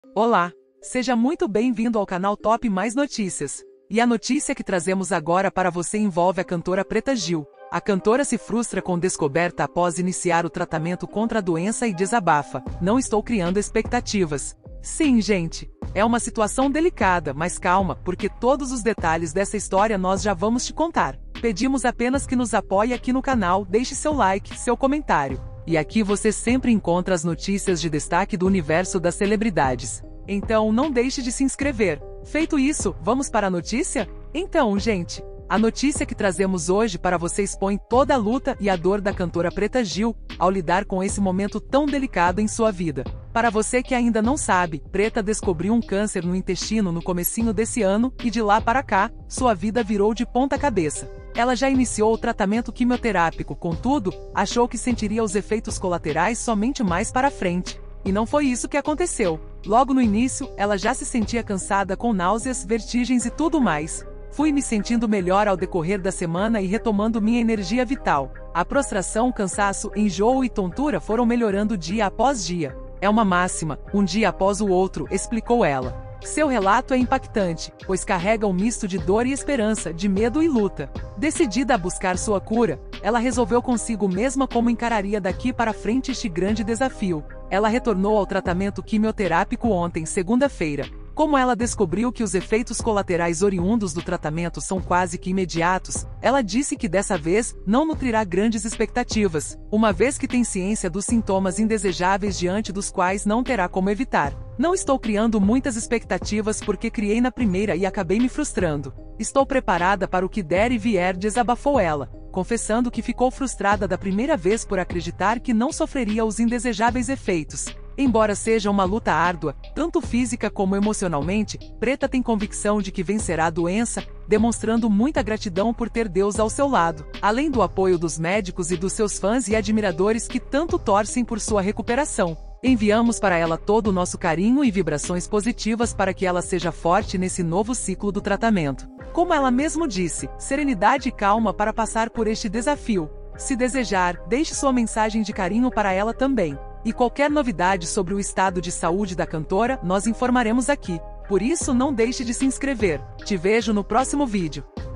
Olá, seja muito bem-vindo ao canal Top Mais Notícias. E a notícia que trazemos agora para você envolve a cantora Preta Gil. A cantora se frustra com descoberta após iniciar o tratamento contra a doença e desabafa: "Não estou criando expectativas." Sim, gente, é uma situação delicada, mas calma, porque todos os detalhes dessa história nós já vamos te contar. Pedimos apenas que nos apoie aqui no canal, deixe seu like, seu comentário. E aqui você sempre encontra as notícias de destaque do universo das celebridades. Então não deixe de se inscrever. Feito isso, vamos para a notícia? Então, gente, a notícia que trazemos hoje para você expõe toda a luta e a dor da cantora Preta Gil ao lidar com esse momento tão delicado em sua vida. Para você que ainda não sabe, Preta descobriu um câncer no intestino no comecinho desse ano e de lá para cá, sua vida virou de ponta cabeça. Ela já iniciou o tratamento quimioterápico, contudo, achou que sentiria os efeitos colaterais somente mais para frente. E não foi isso que aconteceu. Logo no início, ela já se sentia cansada com náuseas, vertigens e tudo mais. "Fui me sentindo melhor ao decorrer da semana e retomando minha energia vital. A prostração, cansaço, enjoo e tontura foram melhorando dia após dia. É uma máxima, um dia após o outro", explicou ela. Seu relato é impactante, pois carrega um misto de dor e esperança, de medo e luta. Decidida a buscar sua cura, ela resolveu consigo mesma como encararia daqui para frente este grande desafio. Ela retornou ao tratamento quimioterápico ontem, segunda-feira. Como ela descobriu que os efeitos colaterais oriundos do tratamento são quase que imediatos, ela disse que dessa vez não nutrirá grandes expectativas, uma vez que tem ciência dos sintomas indesejáveis diante dos quais não terá como evitar. "Não estou criando muitas expectativas porque criei na primeira e acabei me frustrando. Estou preparada para o que der e vier", desabafou ela, confessando que ficou frustrada da primeira vez por acreditar que não sofreria os indesejáveis efeitos. Embora seja uma luta árdua, tanto física como emocionalmente, Preta tem convicção de que vencerá a doença, demonstrando muita gratidão por ter Deus ao seu lado, além do apoio dos médicos e dos seus fãs e admiradores que tanto torcem por sua recuperação. Enviamos para ela todo o nosso carinho e vibrações positivas para que ela seja forte nesse novo ciclo do tratamento. Como ela mesmo disse, serenidade e calma para passar por este desafio. Se desejar, deixe sua mensagem de carinho para ela também. E qualquer novidade sobre o estado de saúde da cantora, nós informaremos aqui. Por isso não deixe de se inscrever. Te vejo no próximo vídeo.